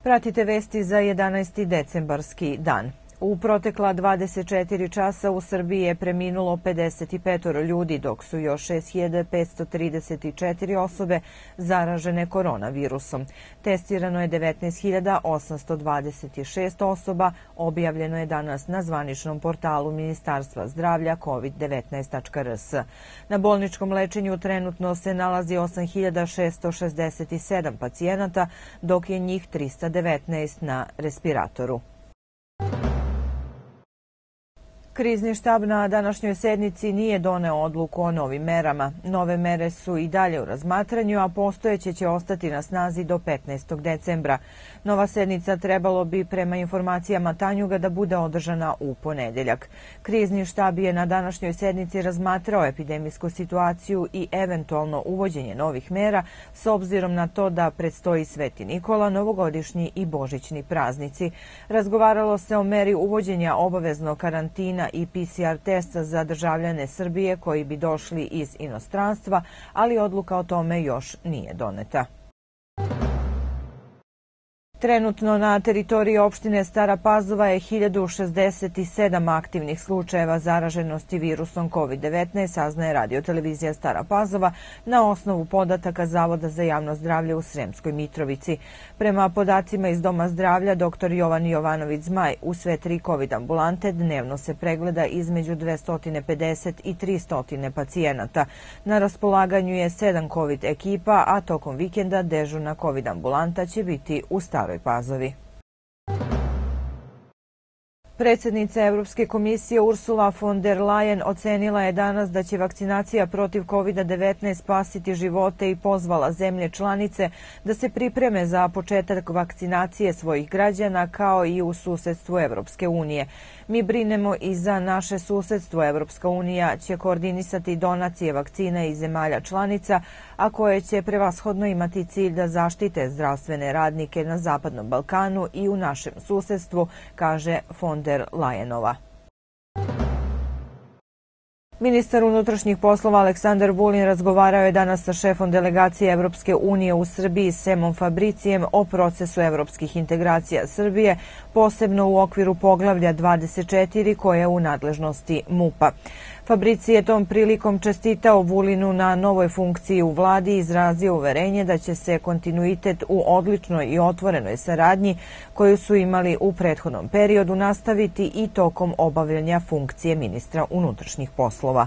Pratite vesti za 11. decembarski dan. U protekla 24 časa u Srbiji je preminulo 55 ljudi, dok su još 6.534 osobe zaražene koronavirusom. Testirano je 19.826 osoba, objavljeno je danas na zvaničnom portalu Ministarstva zdravlja covid19.rs. Na bolničkom lečenju trenutno se nalazi 8.667 pacijenata, dok je njih 319 na respiratoru. Krizni štab na današnjoj sednici nije doneo odluku o novim merama. Nove mere su i dalje u razmatranju, a postojeće će ostati na snazi do 15. decembra. Nova sednica trebalo bi prema informacijama Tanjuga da bude održana u ponedeljak. Krizni štab je na današnjoj sednici razmatrao epidemijsku situaciju i eventualno uvođenje novih mera s obzirom na to da predstoji Sveti Nikola, novogodišnji i božićni praznici. Razgovaralo se o meri uvođenja obaveznog karantina i PCR testa za državljane Srbije koji bi došli iz inostranstva, ali odluka o tome još nije doneta. Trenutno na teritoriji opštine Stara Pazova je 1067 aktivnih slučajeva zaraženosti virusom COVID-19, saznaje Radio-televizija Stara Pazova na osnovu podataka Zavoda za javno zdravlje u Sremskoj Mitrovici. Prema podacima iz Doma zdravlja dr. Jovan Jovanović Zmaj, u sve 3 COVID ambulante dnevno se pregleda između 250 i 300 pacijenata. Na raspolaganju je 7 COVID ekipa, a tokom vikenda dežurna COVID ambulanta će biti u Staroj Pazovi. Predsjednica Evropske komisije Ursula von der Leyen ocenila je danas da će vakcinacija protiv COVID-19 spasiti živote i pozvala zemlje članice da se pripreme za početak vakcinacije svojih građana kao i u susedstvu Evropske unije. Mi brinemo i za naše susedstvo. Evropska unija će koordinisati donacije vakcina iz zemalja članica, a koje će prevashodno imati cilj da zaštite zdravstvene radnike na Zapadnom Balkanu i u našem susedstvu, kaže von der Leyenova. Ministar unutrašnjih poslova Aleksandar Vulin razgovarao je danas sa šefom delegacije Evropske unije u Srbiji Semom Fabricijem o procesu evropskih integracija Srbije, posebno u okviru poglavlja 24 koje je u nadležnosti MUP-a. Fabrici je tom prilikom čestitao Vulinu na novoj funkciji u vladi i izrazio uverenje da će se kontinuitet u odličnoj i otvorenoj saradnji koju su imali u prethodnom periodu nastaviti i tokom obavljanja funkcije ministra unutrašnjih poslova.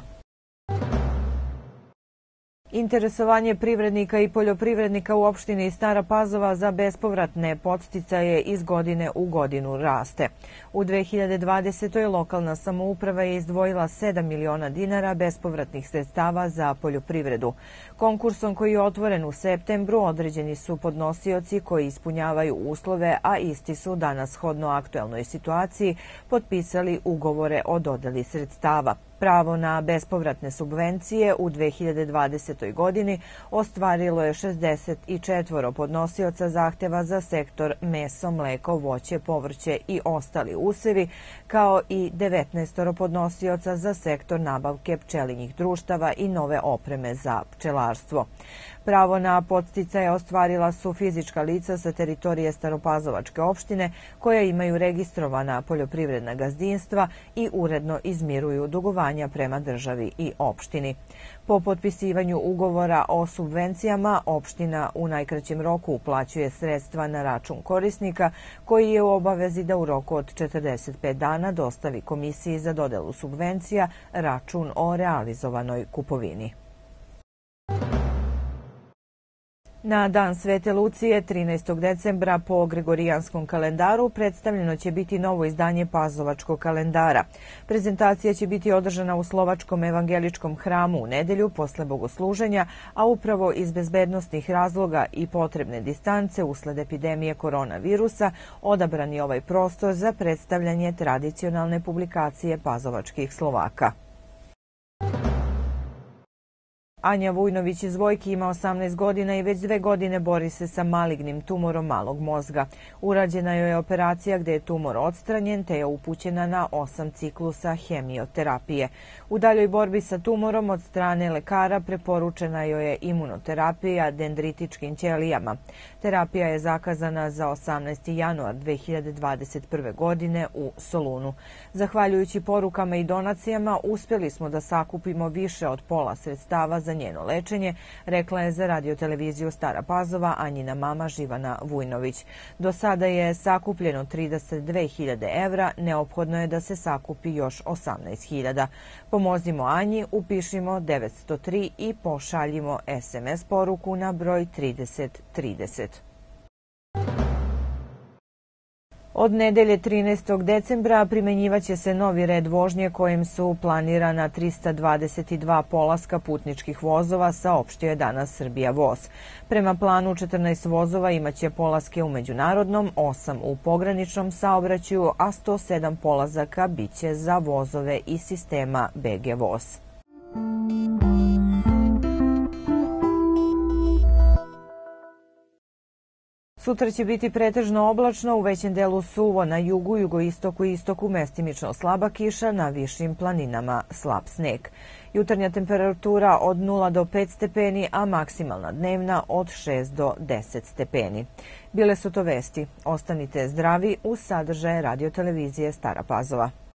Interesovanje privrednika i poljoprivrednika u opštini Stara Pazova za bespovratne podsticaje iz godine u godinu raste. U 2020. lokalna samouprava je izdvojila 7 miliona dinara bespovratnih sredstava za poljoprivredu. Konkursom koji je otvoren u septembru određeni su podnosioci koji ispunjavaju uslove, a isti su danas shodno aktuelnoj situaciji potpisali ugovore o dodeli sredstava. Pravo na bespovratne subvencije u 2020. godini ostvarilo je 64 podnosioca zahteva za sektor meso, mleko, voće, povrće i ostali usevi, kao i 19 podnosioca za sektor nabavke pčelinjih društava i nove opreme za pčelarstvo. Pravo na podsticaje ostvarila su fizička lica sa teritorije Staropazovačke opštine koja imaju registrovana poljoprivredna gazdinstva i uredno izmiruju dugovanja prema državi i opštini. Po potpisivanju ugovora o subvencijama, opština u najkraćem roku uplaćuje sredstva na račun korisnika koji je u obavezi da u roku od 45 dana dostavi Komisiji za dodelu subvencija račun o realizovanoj kupovini. Na dan Svete Lucije, 13. decembra po Gregorijanskom kalendaru, predstavljeno će biti novo izdanje Pazovačkog kalendara. Prezentacija će biti održana u Slovačkom evangeličkom hramu u nedelju posle bogosluženja, a upravo iz bezbednosnih razloga i potrebne distance usled epidemije koronavirusa odabran je ovaj prostor za predstavljanje tradicionalne publikacije pazovačkih Slovaka. Anja Vujnović iz Vojki ima 18 godina i već 2 godine bori se sa malignim tumorom malog mozga. Urađena joj je operacija gde je tumor odstranjen te je upućena na 8 ciklusa hemioterapije. U daljoj borbi sa tumorom od strane lekara preporučena joj je imunoterapija dendritičkim ćelijama. Terapija je zakazana za 18. januar 2021. godine u Solunu. Zahvaljujući porukama i donacijama uspjeli smo da sakupimo više od pola sredstava za njeno lečenje, rekla je za radioteleviziju Stara Pazova Anjina mama Živana Vujnović. Do sada je sakupljeno 32.000 evra, neophodno je da se sakupi još 18.000. Pomozimo Anji, upišimo 903 i pošaljimo SMS poruku na broj 3030. Od nedelje 13. decembra primenjivaće se novi red vožnje kojim su planirana 322 polaska putničkih vozova, saopštio je danas Srbija voz. Prema planu 14 vozova imaće polaske u međunarodnom, 8 u pograničnom saobraćaju, a 107 polazaka biće za vozove iz sistema BG voz. Sutra će biti pretežno oblačno, u većem delu suvo, na jugu, jugoistoku i istoku mestimično slaba kiša, na višim planinama slab sneg. Jutarnja temperatura od 0 do 5 stepeni, a maksimalna dnevna od 6 do 10 stepeni. Bile su to vesti. Ostanite zdravi uz sadržaje radiotelevizije Stara Pazova.